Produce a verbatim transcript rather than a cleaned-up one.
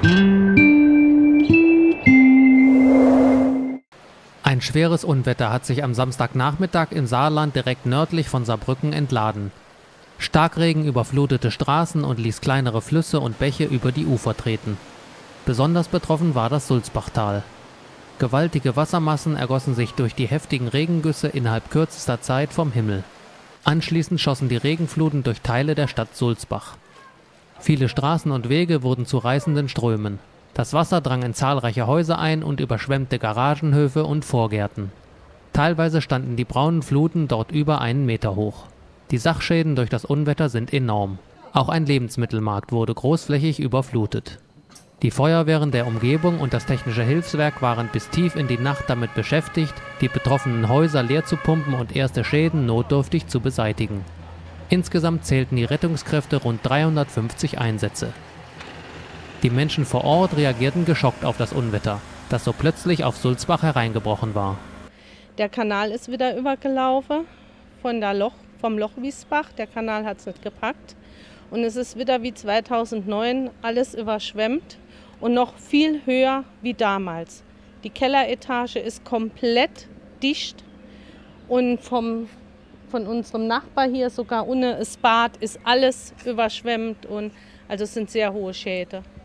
Ein schweres Unwetter hat sich am Samstagnachmittag im Saarland direkt nördlich von Saarbrücken entladen. Starkregen überflutete Straßen und ließ kleinere Flüsse und Bäche über die Ufer treten. Besonders betroffen war das Sulzbachtal. Gewaltige Wassermassen ergossen sich durch die heftigen Regengüsse innerhalb kürzester Zeit vom Himmel. Anschließend schossen die Regenfluten durch Teile der Stadt Sulzbach. Viele Straßen und Wege wurden zu reißenden Strömen. Das Wasser drang in zahlreiche Häuser ein und überschwemmte Garagenhöfe und Vorgärten. Teilweise standen die braunen Fluten dort über einen Meter hoch. Die Sachschäden durch das Unwetter sind enorm. Auch ein Lebensmittelmarkt wurde großflächig überflutet. Die Feuerwehren der Umgebung und das Technische Hilfswerk waren bis tief in die Nacht damit beschäftigt, die betroffenen Häuser leer zu pumpen und erste Schäden notdürftig zu beseitigen. Insgesamt zählten die Rettungskräfte rund dreihundertfünfzig Einsätze. Die Menschen vor Ort reagierten geschockt auf das Unwetter, das so plötzlich auf Sulzbach hereingebrochen war. Der Kanal ist wieder übergelaufen von der Loch, vom Lochwiesbach. Der Kanal hat es nicht gepackt. Und es ist wieder wie zweitausendneun alles überschwemmt und noch viel höher wie damals. Die Kelleretage ist komplett dicht und vom, von unserem Nachbar hier sogar ohne das Bad ist alles überschwemmt. Und also es sind sehr hohe Schäden.